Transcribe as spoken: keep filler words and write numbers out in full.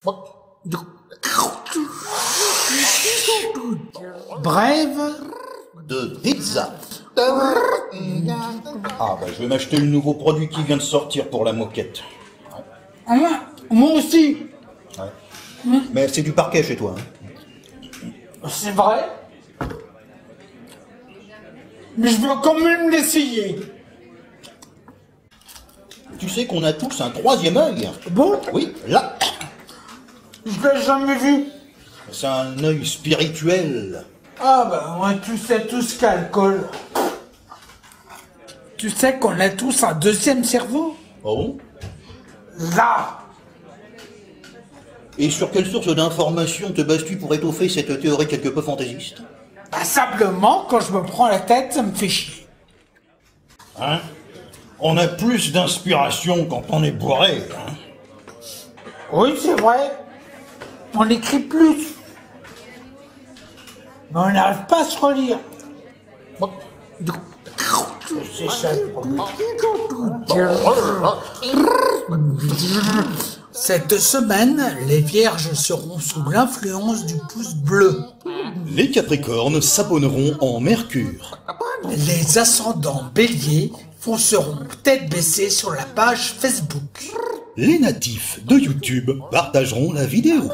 Brève de pizza. Ah bah je vais m'acheter le nouveau produit qui vient de sortir pour la moquette. Ah, moi, moi aussi. Ouais. Mmh. Mais c'est du parquet chez toi. Hein. C'est vrai. Mais je veux quand même l'essayer. Tu sais qu'on a tous un troisième œil. Bon? Oui, là. Je l'ai jamais vu. C'est un œil spirituel. Ah bah ouais, tu sais tous qu'alcool. Tu sais qu'on a tous un deuxième cerveau? Oh. Là. Et sur quelle source d'information te bases-tu pour étoffer cette théorie quelque peu fantaisiste? Bah simplement, quand je me prends la tête, ça me fait chier. Hein? On a plus d'inspiration quand on est bourré. Hein? Oui, c'est vrai. On écrit plus. Mais on n'arrive pas à se relire. C'est ça le problème. Cette semaine, les vierges seront sous l'influence du pouce bleu. Les capricornes s'abonneront en mercure. Les ascendants béliers fonceront tête baissée sur la page Facebook. Les natifs de YouTube partageront la vidéo.